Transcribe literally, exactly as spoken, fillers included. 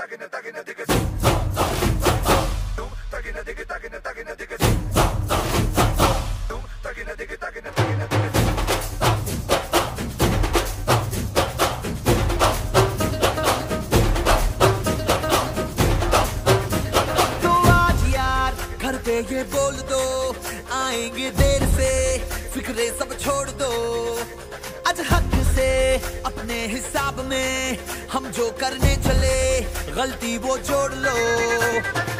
ये बोल दो आएंगे देर से, फिक्रे सब छोड़ दो। आज हक से अपने हिसाब में हम जो करने चले, गलती वो जोड़ लो।